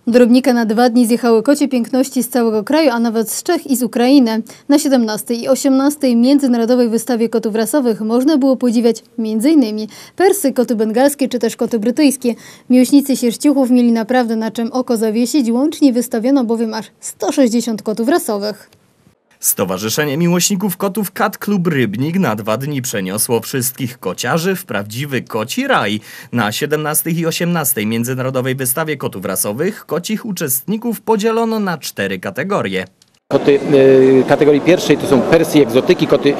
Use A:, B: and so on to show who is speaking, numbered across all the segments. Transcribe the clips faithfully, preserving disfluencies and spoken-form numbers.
A: Do Rybnika na dwa dni zjechały kocie piękności z całego kraju, a nawet z Czech i z Ukrainy. Na siedemnastej i osiemnastej Międzynarodowej Wystawie Kotów Rasowych można było podziwiać między innymi persy, koty bengalskie czy też koty brytyjskie. Miłośnicy sierściuchów mieli naprawdę na czym oko zawiesić, łącznie wystawiono bowiem aż sto sześćdziesiąt kotów rasowych.
B: Stowarzyszenie Miłośników Kotów Cat Club Rybnik na dwa dni przeniosło wszystkich kociarzy w prawdziwy koci raj. Na siedemnastej i osiemnastej Międzynarodowej Wystawie Kotów Rasowych kocich uczestników podzielono na cztery kategorie.
C: Koty y, kategorii pierwszej to są persy egzotyki, koty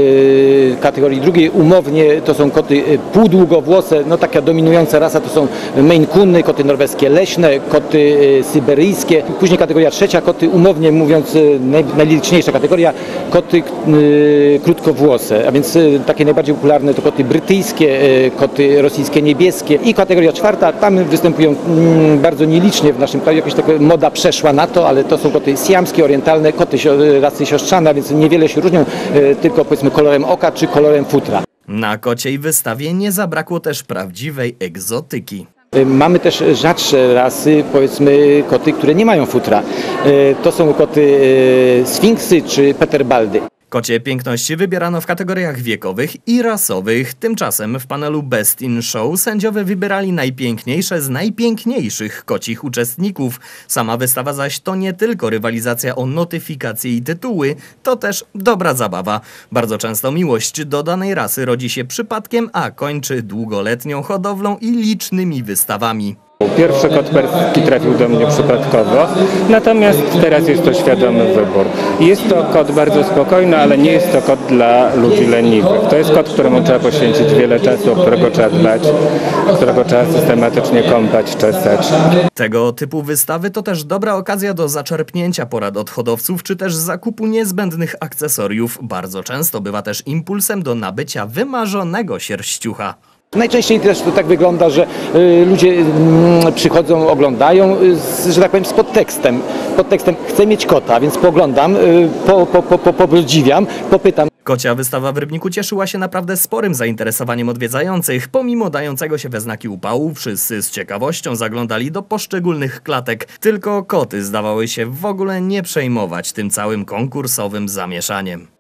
C: y, kategorii drugiej umownie to są koty y, półdługowłose, no taka dominująca rasa to są Maine Coony, koty norweskie leśne, koty y, syberyjskie. Później kategoria trzecia, koty umownie mówiąc y, naj, najliczniejsza kategoria, koty y, krótkowłose, a więc y, takie najbardziej popularne to koty brytyjskie, y, koty rosyjskie niebieskie i kategoria czwarta, tam występują y, bardzo nielicznie w naszym kraju, jakaś taka moda przeszła na to, ale to są koty siamskie, orientalne, koty rasy siostrzane, więc niewiele się różnią, tylko powiedzmy kolorem oka czy kolorem futra.
B: Na kociej wystawie nie zabrakło też prawdziwej egzotyki.
C: Mamy też rzadsze rasy, powiedzmy koty, które nie mają futra. To są koty sfinksy czy peterbaldy.
B: Kocie piękności wybierano w kategoriach wiekowych i rasowych. Tymczasem w panelu Best in Show sędziowie wybierali najpiękniejsze z najpiękniejszych kocich uczestników. Sama wystawa zaś to nie tylko rywalizacja o notyfikacje i tytuły, to też dobra zabawa. Bardzo często miłość do danej rasy rodzi się przypadkiem, a kończy długoletnią hodowlą i licznymi wystawami.
D: Pierwszy kot perski trafił do mnie przypadkowo, natomiast teraz jest to świadomy wybór. Jest to kot bardzo spokojny, ale nie jest to kot dla ludzi leniwych. To jest kot, któremu trzeba poświęcić wiele czasu, o którego trzeba dbać, którego trzeba systematycznie kąpać, czesać.
B: Tego typu wystawy to też dobra okazja do zaczerpnięcia porad od hodowców, czy też zakupu niezbędnych akcesoriów. Bardzo często bywa też impulsem do nabycia wymarzonego sierściucha.
C: Najczęściej też to tak wygląda, że y, ludzie y, przychodzą, oglądają, y, że tak powiem, z podtekstem. Podtekstem chcę mieć kota, więc poglądam, y, po, po, po, po, podziwiam, popytam.
B: Kocia wystawa w Rybniku cieszyła się naprawdę sporym zainteresowaniem odwiedzających. Pomimo dającego się we znaki upału, wszyscy z ciekawością zaglądali do poszczególnych klatek. Tylko koty zdawały się w ogóle nie przejmować tym całym konkursowym zamieszaniem.